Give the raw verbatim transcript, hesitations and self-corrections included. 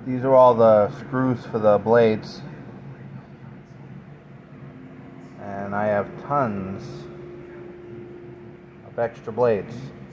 These are all the screws for the blades. And I have tons of extra blades.